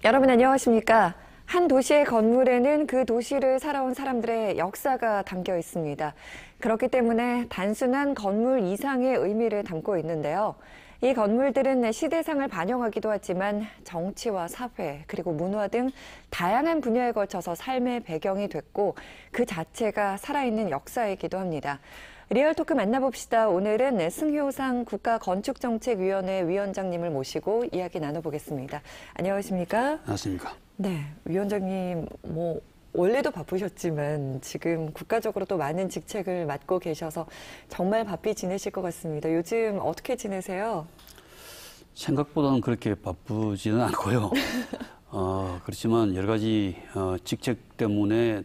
여러분 안녕하십니까? 한 도시의 건물에는 그 도시를 살아온 사람들의 역사가 담겨 있습니다. 그렇기 때문에 단순한 건물 이상의 의미를 담고 있는데요. 이 건물들은 시대상을 반영하기도 하지만 정치와 사회, 그리고 문화 등 다양한 분야에 걸쳐서 삶의 배경이 됐고 그 자체가 살아있는 역사이기도 합니다. 리얼토크 만나봅시다. 오늘은 승효상 국가건축정책위원회 위원장님을 모시고 이야기 나눠보겠습니다. 안녕하십니까? 안녕하십니까? 네, 위원장님 원래도 바쁘셨지만 지금 국가적으로 또 많은 직책을 맡고 계셔서 정말 바삐 지내실 것 같습니다. 요즘 어떻게 지내세요? 생각보다는 그렇게 바쁘지는 않고요. 그렇지만 여러 가지 직책 때문에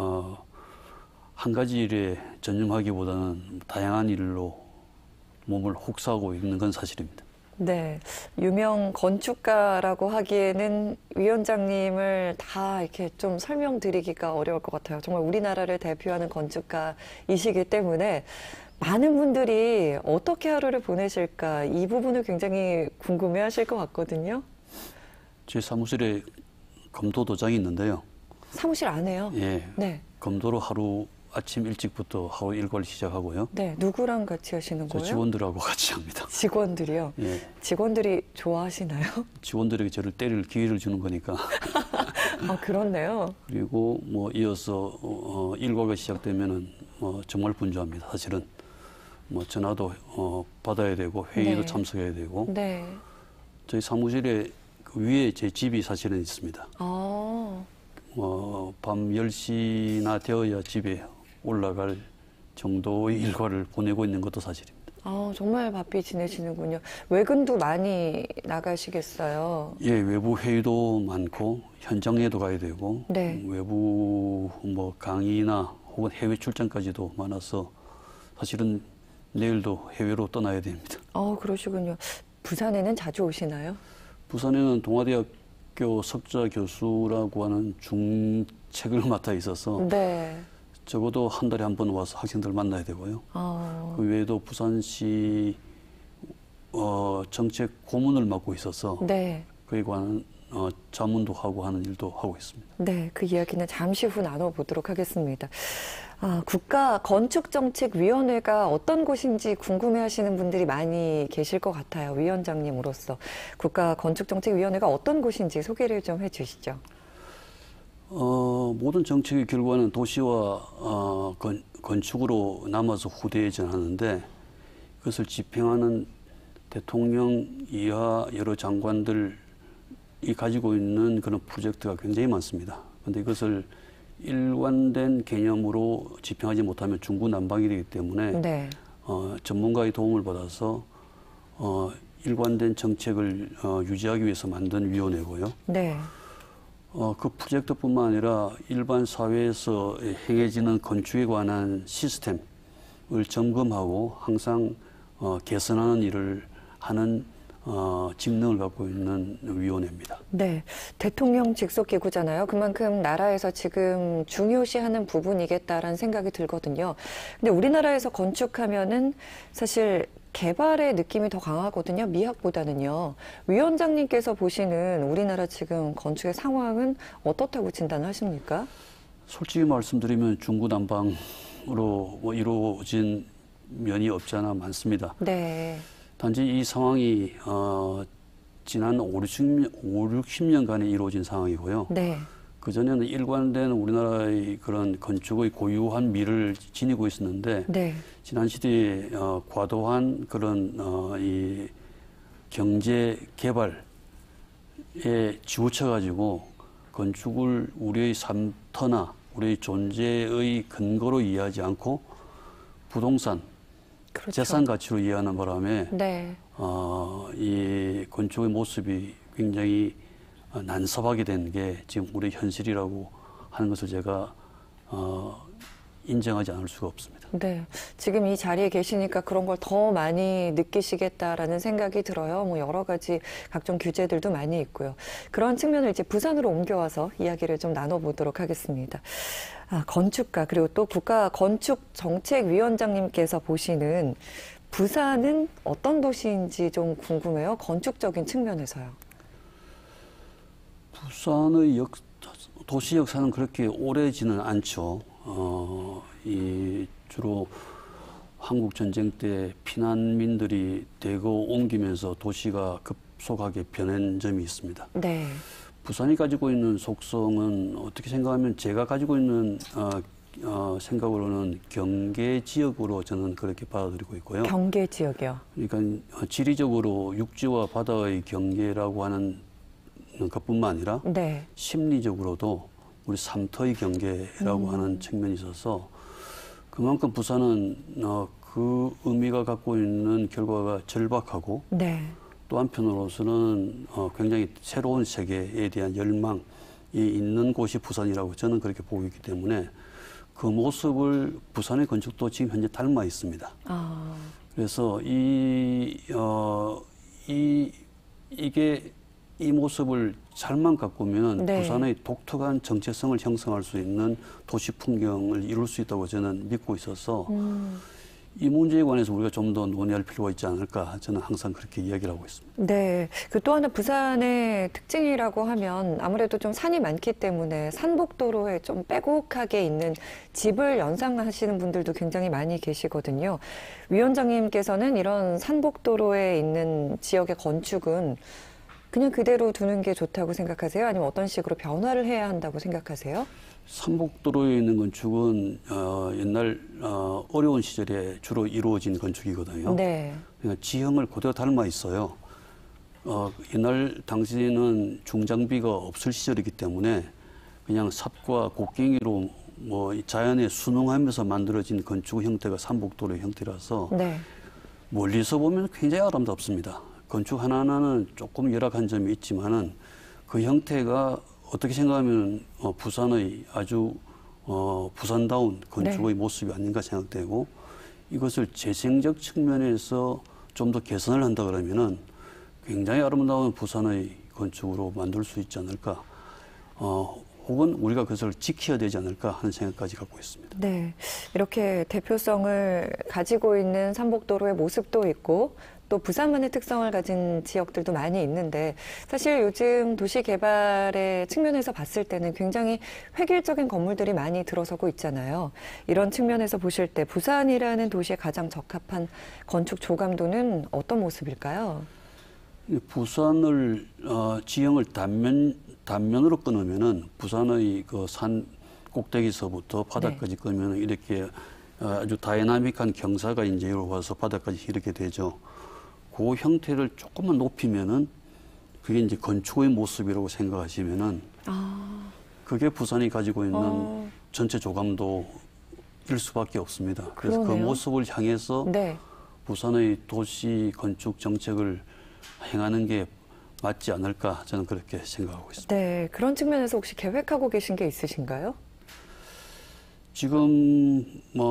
한 가지 일에 전념하기보다는 다양한 일로 몸을 혹사하고 있는 건 사실입니다. 네, 유명 건축가라고 하기에는 위원장님을 다 이렇게 좀 설명드리기가 어려울 것 같아요. 정말 우리나라를 대표하는 건축가이시기 때문에 많은 분들이 어떻게 하루를 보내실까 이 부분을 굉장히 궁금해하실 것 같거든요. 제 사무실에 검도 도장이 있는데요. 사무실 안에요? 예. 네. 검도로 하루 아침 일찍부터 하루 일과를 시작하고요. 네, 누구랑 같이 하시는 거예요? 직원들하고 같이 합니다. 직원들이요? 예. 직원들이 좋아하시나요? 직원들에게 저를 때릴 기회를 주는 거니까. 아, 그렇네요. 그리고 이어서 일과가 시작되면은 정말 분주합니다. 사실은 전화도 받아야 되고 회의도 네. 참석해야 되고. 네. 저희 사무실에 그 위에 제 집이 사실은 있습니다. 아. 밤 10시나 되어야 집에 올라갈 정도의 일과를 보내고 있는 것도 사실입니다. 아, 정말 바삐 지내시는군요. 외근도 많이 나가시겠어요? 예, 외부 회의도 많고 현장에도 가야 되고 네. 외부 강의나 혹은 해외 출장까지도 많아서 사실은 내일도 해외로 떠나야 됩니다. 그러시군요. 부산에는 자주 오시나요? 부산에는 동아대학교 석좌 교수라고 하는 중책을 맡아 있어서 네. 적어도 한 달에 한 번 와서 학생들 만나야 되고요. 그 외에도 부산시 정책 고문을 맡고 있어서 네. 그에 관한 자문도 하고 하는 일도 하고 있습니다. 네, 그 이야기는 잠시 후 나눠보도록 하겠습니다. 국가건축정책위원회가 어떤 곳인지 궁금해하시는 분들이 많이 계실 것 같아요. 위원장님으로서 국가건축정책위원회가 어떤 곳인지 소개를 좀 해주시죠. 모든 정책의 결과는 도시와 건축으로 남아서 후대에 전하는데 그것을 집행하는 대통령 이하 여러 장관들이 가지고 있는 그런 프로젝트가 굉장히 많습니다. 그런데 이것을 일관된 개념으로 집행하지 못하면 중구난방이 되기 때문에 네. 전문가의 도움을 받아서 일관된 정책을 유지하기 위해서 만든 위원회고요. 네. 그 프로젝트뿐만 아니라 일반 사회에서 행해지는 건축에 관한 시스템을 점검하고 항상 개선하는 일을 하는 직능을 갖고 있는 위원회입니다. 네, 대통령 직속 기구잖아요. 그만큼 나라에서 지금 중요시하는 부분이겠다라는 생각이 들거든요. 근데 우리나라에서 건축하면은 사실 개발의 느낌이 더 강하거든요. 미학보다는요. 위원장님께서 보시는 우리나라 지금 건축의 상황은 어떻다고 진단하십니까? 솔직히 말씀드리면 중구난방으로 이루어진 면이 없지 않아 많습니다. 네. 단지 이 상황이 지난 60년간에 이루어진 상황이고요. 네. 그전에는 일관된 우리나라의 그런 건축의 고유한 미를 지니고 있었는데 네. 지난 시대에 과도한 그런 이 경제 개발에 치우쳐가지고 건축을 우리의 삶터나 우리의 존재의 근거로 이해하지 않고 부동산, 그렇죠. 재산 가치로 이해하는 바람에 네. 이 건축의 모습이 굉장히 난섭하게 된 게 지금 우리 현실이라고 하는 것을 제가 인정하지 않을 수가 없습니다. 네. 지금 이 자리에 계시니까 그런 걸 더 많이 느끼시겠다라는 생각이 들어요. 여러 가지 각종 규제들도 많이 있고요. 그런 측면을 이제 부산으로 옮겨와서 이야기를 좀 나눠보도록 하겠습니다. 건축가 그리고 또 국가건축정책위원장님께서 보시는 부산은 어떤 도시인지 좀 궁금해요. 건축적인 측면에서요. 부산의 도시 역사는 그렇게 오래지는 않죠. 주로 한국 전쟁 때 피난민들이 대거 옮기면서 도시가 급속하게 변한 점이 있습니다. 네. 부산이 가지고 있는 속성은 어떻게 생각하면 제가 가지고 있는 생각으로는 경계 지역으로 저는 그렇게 받아들이고 있고요. 경계 지역이요. 그러니까 지리적으로 육지와 바다의 경계라고 하는 것뿐만 아니라 네. 심리적으로도 우리 삼터의 경계라고 하는 측면이 있어서 그만큼 부산은 그 의미가 갖고 있는 결과가 절박하고 네. 또 한편으로서는 굉장히 새로운 세계에 대한 열망이 있는 곳이 부산이라고 저는 그렇게 보고 있기 때문에 그 모습을 부산의 건축도 지금 현재 닮아 있습니다. 아. 그래서 이게 이 모습을 잘만 가꾸면 네. 부산의 독특한 정체성을 형성할 수 있는 도시 풍경을 이룰 수 있다고 저는 믿고 있어서 이 문제에 관해서 우리가 좀 더 논의할 필요가 있지 않을까 저는 항상 그렇게 이야기를 하고 있습니다. 네. 또 하나 부산의 특징이라고 하면 아무래도 좀 산이 많기 때문에 산복도로에 좀 빼곡하게 있는 집을 연상하시는 분들도 굉장히 많이 계시거든요. 위원장님께서는 이런 산복도로에 있는 지역의 건축은 그냥 그대로 두는 게 좋다고 생각하세요? 아니면 어떤 식으로 변화를 해야 한다고 생각하세요? 삼복도로에 있는 건축은 옛날 어려운 시절에 주로 이루어진 건축이거든요. 네. 그러니까 지형을 그대로 닮아 있어요. 옛날 당시에는 중장비가 없을 시절이기 때문에 그냥 삽과 곡괭이로 뭐 자연에 순응하면서 만들어진 건축 형태가 삼복도로의 형태라서 네. 멀리서 보면 굉장히 아름답습니다. 건축 하나하나는 조금 열악한 점이 있지만은 그 형태가 어떻게 생각하면 부산의 아주 부산다운 건축의 네. 모습이 아닌가 생각되고 이것을 재생적 측면에서 좀 더 개선을 한다 그러면은 굉장히 아름다운 부산의 건축으로 만들 수 있지 않을까. 혹은 우리가 그것을 지켜야 되지 않을까 하는 생각까지 갖고 있습니다. 네. 이렇게 대표성을 가지고 있는 삼복도로의 모습도 있고 또 부산만의 특성을 가진 지역들도 많이 있는데 사실 요즘 도시 개발의 측면에서 봤을 때는 굉장히 획일적인 건물들이 많이 들어서고 있잖아요. 이런 측면에서 보실 때 부산이라는 도시에 가장 적합한 건축 조감도는 어떤 모습일까요? 부산을 지형을 단면으로 끊으면은 부산의 그 산 꼭대기서부터 바닥까지 끊으면 이렇게 아주 다이나믹한 경사가 이제 이루어서 바닥까지 이렇게 되죠. 그 형태를 조금만 높이면은 그게 이제 건축의 모습이라고 생각하시면은 그게 부산이 가지고 있는 전체 조감도일 수밖에 없습니다. 그래서 그러네요. 그 모습을 향해서 네. 부산의 도시 건축 정책을 행하는 게 맞지 않을까 저는 그렇게 생각하고 있습니다. 네. 그런 측면에서 혹시 계획하고 계신 게 있으신가요? 지금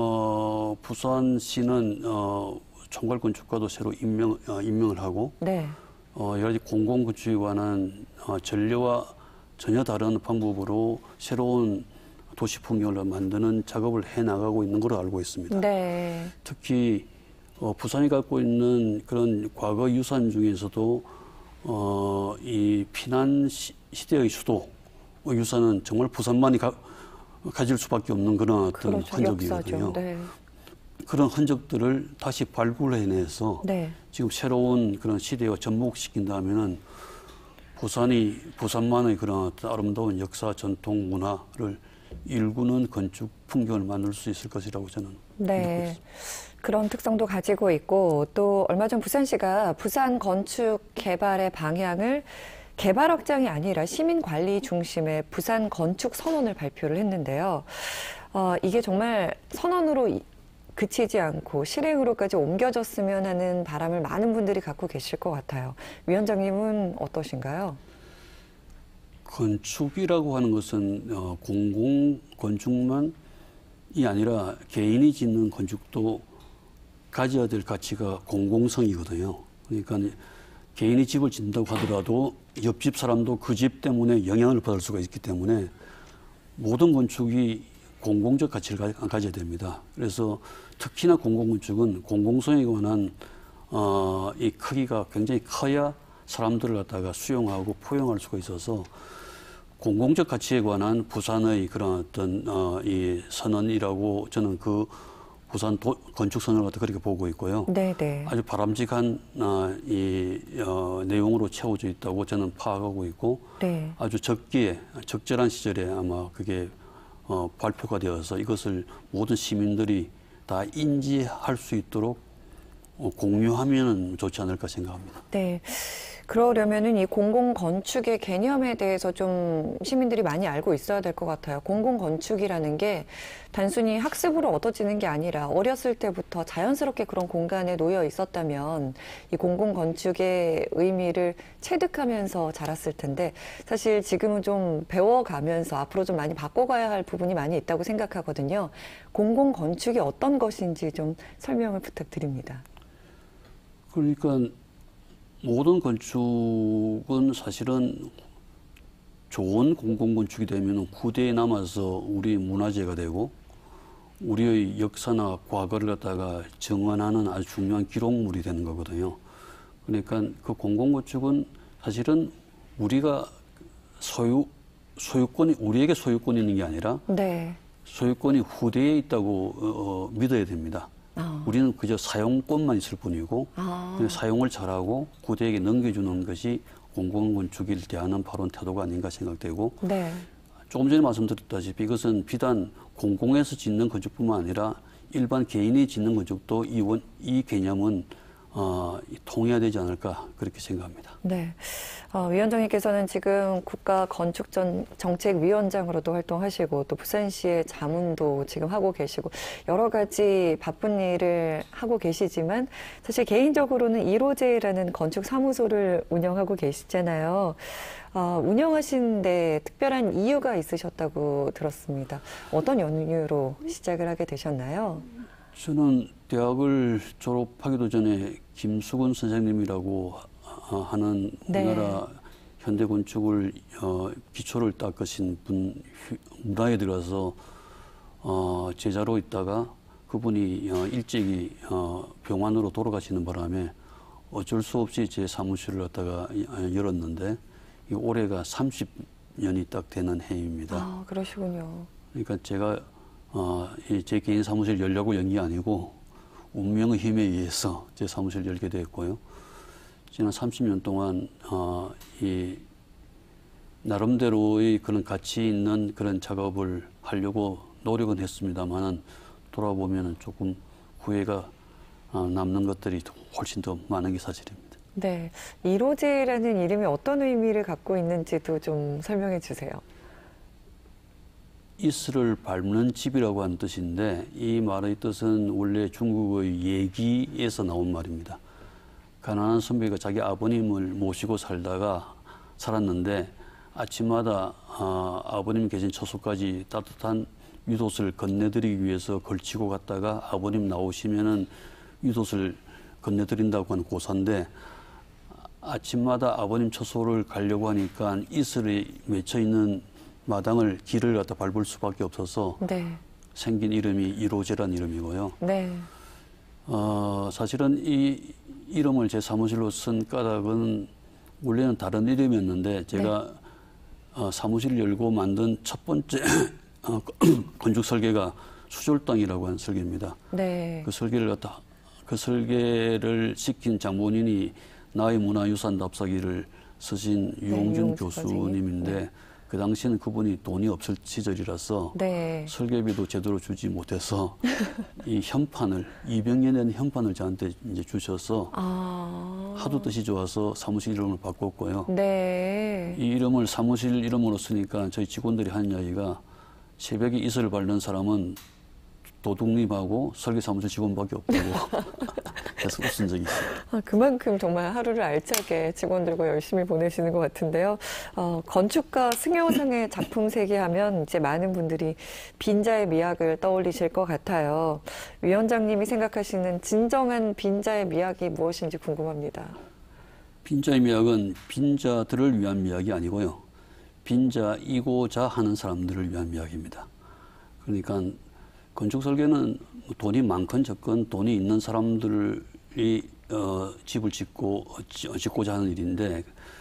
부산시는 총괄건축가도 새로 임명을 하고 네. 여러 가지 공공건축에 관한 전례와 전혀 다른 방법으로 새로운 도시 풍경을 만드는 작업을 해나가고 있는 걸로 알고 있습니다. 네. 특히 부산이 갖고 있는 그런 과거 유산 중에서도 이 피난 시대의 수도 유산은 정말 부산만이 가질 수밖에 없는 그런 어떤 그렇죠. 흔적이거든요. 역사죠. 네. 그런 흔적들을 다시 발굴해내서 네. 지금 새로운 그런 시대와 접목시킨다면은 부산만의 그런 어떤 아름다운 역사, 전통, 문화를 일구는 건축 풍경을 만들 수 있을 것이라고 저는 믿고 네. 있습니다. 그런 특성도 가지고 있고 또 얼마 전 부산시가 부산 건축 개발의 방향을 개발 확장이 아니라 시민 관리 중심의 부산 건축 선언을 발표를 했는데요. 이게 정말 선언으로 그치지 않고 실행으로까지 옮겨졌으면 하는 바람을 많은 분들이 갖고 계실 것 같아요. 위원장님은 어떠신가요? 건축이라고 하는 것은 공공 건축만이 아니라 개인이 짓는 건축도 가져야 될 가치가 공공성이거든요. 그러니까 개인이 집을 짓는다고 하더라도 옆집 사람도 그 집 때문에 영향을 받을 수가 있기 때문에 모든 건축이 공공적 가치를 가져야 됩니다. 그래서 특히나 공공건축은 공공성에 관한 이 크기가 굉장히 커야 사람들을 갖다가 수용하고 포용할 수가 있어서 공공적 가치에 관한 부산의 그런 어떤 이 선언이라고 저는 그 부산 건축 선언을 갖다 그렇게 보고 있고요. 네네. 아주 바람직한 내용으로 채워져 있다고 저는 파악하고 있고 네. 아주 적절한 시절에 아마 그게 발표가 되어서 이것을 모든 시민들이 다 인지할 수 있도록 공유하면 좋지 않을까 생각합니다. 네. 그러려면은 이 공공건축의 개념에 대해서 좀 시민들이 많이 알고 있어야 될 것 같아요. 공공건축이라는 게 단순히 학습으로 얻어지는 게 아니라 어렸을 때부터 자연스럽게 그런 공간에 놓여 있었다면 이 공공건축의 의미를 체득하면서 자랐을 텐데 사실 지금은 좀 배워가면서 앞으로 좀 많이 바꿔가야 할 부분이 많이 있다고 생각하거든요. 공공건축이 어떤 것인지 좀 설명을 부탁드립니다. 그러니까 모든 건축은 사실은 좋은 공공건축이 되면 후대에 남아서 우리 문화재가 되고 우리의 역사나 과거를 갖다가 정언하는 아주 중요한 기록물이 되는 거거든요. 그러니까 그 공공건축은 사실은 우리가 소유권이 우리에게 소유권이 있는 게 아니라 네. 소유권이 후대에 있다고 믿어야 됩니다. 우리는 그저 사용권만 있을 뿐이고 사용을 잘하고 후대에게 넘겨주는 것이 공공건축을 대하는 바른 태도가 아닌가 생각되고 네. 조금 전에 말씀드렸다시피 이것은 비단 공공에서 짓는 건축뿐만 아니라 일반 개인이 짓는 건축도 이 개념은 통해야 되지 않을까 그렇게 생각합니다. 네. 위원장님께서는 지금 국가건축정책위원장으로도 활동하시고 또 부산시의 자문도 지금 하고 계시고 여러 가지 바쁜 일을 하고 계시지만 사실 개인적으로는 1호제라는 건축사무소를 운영하고 계시잖아요. 운영하시는데 특별한 이유가 있으셨다고 들었습니다. 어떤 연유로 시작을 하게 되셨나요? 저는 대학을 졸업하기도 전에 김수근 선생님이라고 하는 우리나라 현대 건축을 기초를 닦으신 분 문화에 들어서 제자로 있다가 그분이 일찍이 병환으로 돌아가시는 바람에 어쩔 수 없이 제 사무실을 갖다가 열었는데 이 올해가 30년이 딱 되는 해입니다. 아, 그러시군요. 그러니까 제가 제 개인 사무실 열려고 연 게 아니고 운명의 힘에 의해서 제 사무실 열게 됐고요. 지난 30년 동안 이 나름대로의 그런 가치 있는 그런 작업을 하려고 노력은 했습니다만은 돌아보면은 조금 후회가 남는 것들이 훨씬 더 많은 게 사실입니다. 네. 1호제라는 이름이 어떤 의미를 갖고 있는지도 좀 설명해 주세요. 이슬을 밟는 집이라고 하는 뜻인데 이 말의 뜻은 원래 중국의 예기에서 나온 말입니다. 가난한 선비가 자기 아버님을 모시고 살았는데 아침마다 아버님 계신 처소까지 따뜻한 윗옷을 건네드리기 위해서 걸치고 갔다가 아버님 나오시면은 윗옷을 건네드린다고 하는 고사인데 아침마다 아버님 처소를 가려고 하니까 이슬이 맺혀 있는 마당을 길을 갖다 밟을 수밖에 없어서 생긴 이름이 1호제라는 이름이고요. 네. 사실은 이 이름을 제 사무실로 쓴 까닭은 원래는 다른 이름이었는데 제가 사무실을 열고 만든 첫 번째 건축 설계가 수졸당이라고 하는 설계입니다. 네. 그 설계를 시킨 장본인이 나의 문화유산 답사기를 쓰신 유홍준 교수님인데 그 당시에는 그분이 돈이 없을 시절이라서 설계비도 제대로 주지 못해서 이 현판을 200년 된 현판을 저한테 이제 주셔서 하도 뜻이 좋아서 사무실 이름을 바꿨고요. 이 이름을 사무실 이름으로 쓰니까 저희 직원들이 하는 이야기가 새벽에 이슬을 밟는 사람은 도둑님하고 설계사무실 직원밖에 없다고 해서 웃은 적이 있어요. 그만큼 정말 하루를 알차게 직원들과 열심히 보내시는 것 같은데요. 건축가 승효상의 작품 세계하면 이제 많은 분들이 빈자의 미학을 떠올리실 것 같아요. 위원장님이 생각하시는 진정한 빈자의 미학이 무엇인지 궁금합니다. 빈자의 미학은 빈자들을 위한 미학이 아니고요. 빈자이고자 하는 사람들을 위한 미학입니다. 그러니까 건축 설계는 돈이 많건 적건 돈이 있는 사람들이 집을 짓고자 하는 일인데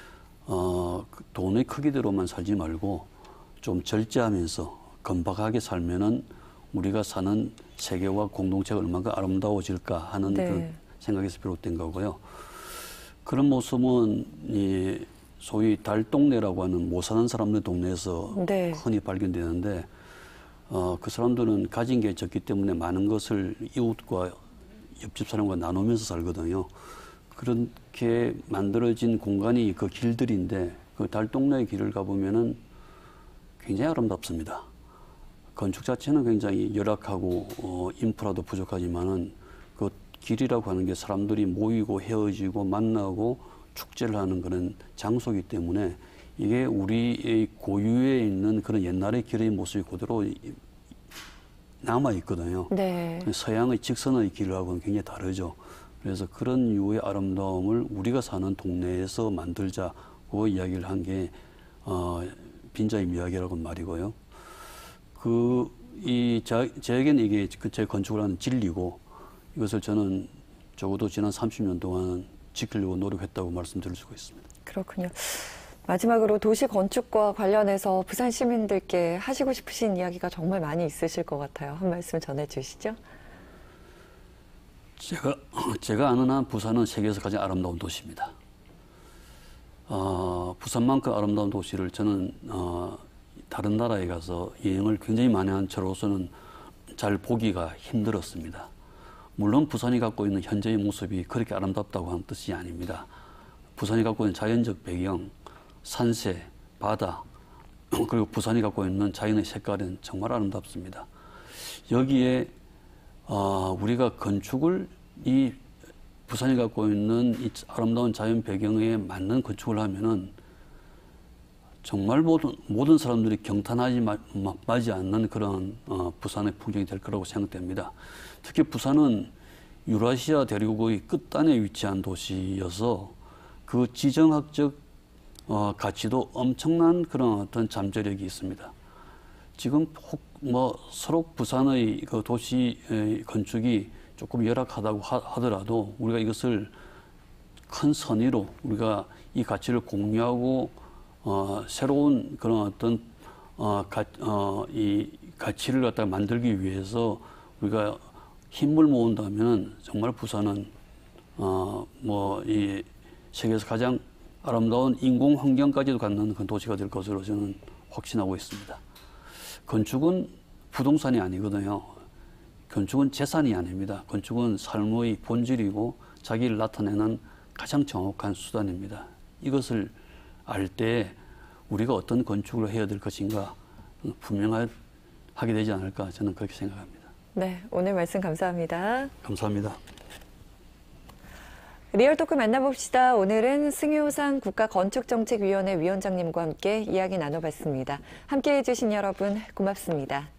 그 돈의 크기대로만 살지 말고 좀 절제하면서 건박하게 살면은 우리가 사는 세계와 공동체가 얼마나 아름다워질까 하는 네. 그런 생각에서 비롯된 거고요. 그런 모습은 이 소위 달동네라고 하는 못 사는 사람들 동네에서 네. 흔히 발견되는데 그 사람들은 가진 게 적기 때문에 많은 것을 이웃과 옆집 사람과 나누면서 살거든요. 그렇게 만들어진 공간이 그 길들인데 그 달동네의 길을 가보면은 굉장히 아름답습니다. 건축 자체는 굉장히 열악하고 인프라도 부족하지만은 그 길이라고 하는 게 사람들이 모이고 헤어지고 만나고 축제를 하는 그런 장소이기 때문에 이게 우리의 고유에 있는 그런 옛날의 길의 모습이 그대로 남아 있거든요. 네. 서양의 직선의 길하고는 굉장히 다르죠. 그래서 그런 유의 아름다움을 우리가 사는 동네에서 만들자고 이야기를 한 게 빈자임 이야기라고 말이고요. 저에게는 이게 제 건축을 하는 진리고 이것을 저는 적어도 지난 30년 동안 지키려고 노력했다고 말씀드릴 수가 있습니다. 그렇군요. 마지막으로 도시 건축과 관련해서 부산 시민들께 하시고 싶으신 이야기가 정말 많이 있으실 것 같아요. 한 말씀 전해주시죠. 제가 아는 한 부산은 세계에서 가장 아름다운 도시입니다. 부산만큼 아름다운 도시를 저는 다른 나라에 가서 여행을 굉장히 많이 한 저로서는 잘 보기가 힘들었습니다. 물론 부산이 갖고 있는 현재의 모습이 그렇게 아름답다고 하는 뜻이 아닙니다. 부산이 갖고 있는 자연적 배경, 산세, 바다, 그리고 부산이 갖고 있는 자연의 색깔은 정말 아름답습니다. 여기에 우리가 건축을 이 부산이 갖고 있는 이 아름다운 자연 배경에 맞는 건축을 하면은 정말 모든 사람들이 경탄하지 않는 그런 부산의 풍경이 될 거라고 생각됩니다. 특히 부산은 유라시아 대륙의 끝단에 위치한 도시여서 그 지정학적 가치도 엄청난 그런 어떤 잠재력이 있습니다. 지금 서로 부산의 그 도시 건축이 조금 열악하다고 하더라도 우리가 이것을 큰 선의로 우리가 이 가치를 공유하고 새로운 그런 어떤 이 가치를 갖다가 만들기 위해서 우리가 힘을 모은다면 정말 부산은 이 세계에서 가장 아름다운 인공 환경까지도 갖는 그런 도시가 될 것으로 저는 확신하고 있습니다. 건축은 부동산이 아니거든요. 건축은 재산이 아닙니다. 건축은 삶의 본질이고 자기를 나타내는 가장 정확한 수단입니다. 이것을 알 때 우리가 어떤 건축을 해야 될 것인가 분명하게 되지 않을까 저는 그렇게 생각합니다. 네, 오늘 말씀 감사합니다. 감사합니다. 리얼토크 만나봅시다. 오늘은 승효상 국가건축정책위원회 위원장님과 함께 이야기 나눠봤습니다. 함께해 주신 여러분 고맙습니다.